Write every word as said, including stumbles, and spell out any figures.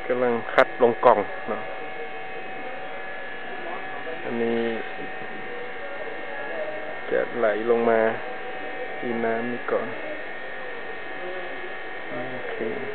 กำลังคัดลงกล่องเนาะอันนี้จะไหลลงมาที่น้ำนี่ก่อนโอเค